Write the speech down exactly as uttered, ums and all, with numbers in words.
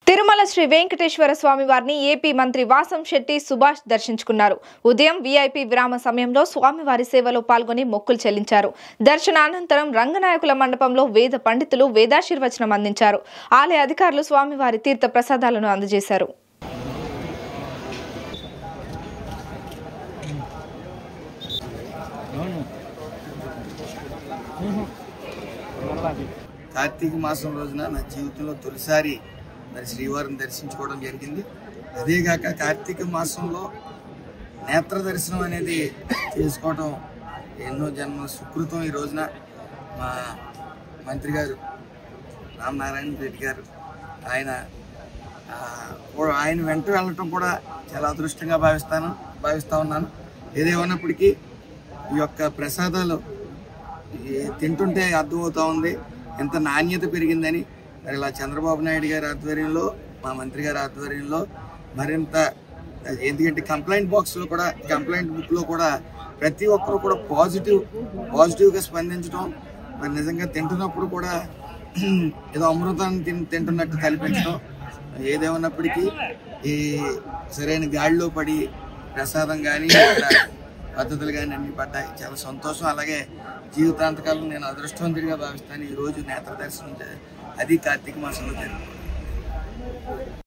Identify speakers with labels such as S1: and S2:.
S1: తిరుమల శ్రీ వెంకటేశ్వర స్వామి వారిని ఏపీ మంత్రి వాసంశెట్టి సుభాష్ దర్శించుకున్నారు. ఉదయం వీఐపీ విరామ సమయంలో స్వామివారి సేవలో పాల్గొని మొక్కులు చెల్లించారు. దర్శనానంతరం రంగనాయకుల మండపంలో వేద పండితులు వేదాశీర్వచనం అందించారు. ఆలయ అధికారులు స్వామివారి తీర్థ ప్రసాదాలను అందజేశారు.
S2: కార్తీక మాసం రోజున నా జీవితంలో తొలిసారి మరి శ్రీవారిని దర్శించుకోవడం జరిగింది. అదేగాక కార్తీక మాసంలో నేత్ర దర్శనం అనేది చేసుకోవడం ఎన్నో జన్మ సుకృతం. ఈ రోజున మా మంత్రి గారు రామనారాయణ రెడ్డి గారు ఆయన ఆయన వెంట వెళ్ళటం కూడా చాలా అదృష్టంగా భావిస్తాను భావిస్తూ ఉన్నాను. ఏదేమన్నప్పటికీ ఈ యొక్క ప్రసాదాలు తింటుంటే అర్థమవుతూ ఉంది ఎంత నాణ్యత పెరిగిందని. మరి ఇలా చంద్రబాబు నాయుడు గారి ఆధ్వర్యంలో మా మంత్రి గారి ఆధ్వర్యంలో మరింత, ఎందుకంటే కంప్లైంట్ బాక్స్లో కూడా కంప్లైంట్ బుక్లో కూడా ప్రతి ఒక్కరు కూడా పాజిటివ్ పాజిటివ్గా స్పందించడం, మరి నిజంగా తింటున్నప్పుడు కూడా ఏదో అమృతాన్ని తిన్ తింటున్నట్టు కల్పించడం. ఏదేమన్నప్పటికీ ఈ సరైన గాడిలో పడి ప్రసాదం కానీ పద్ధతులు కానీ అన్ని పడ్డాయి. చాలా సంతోషం. అలాగే జీవితాంతకాలం నేను అదృష్టవంతుడిగా భావిస్తాను. ఈరోజు నేత్ర దర్శనం అది కార్తీక మాసంలో జరిగింది.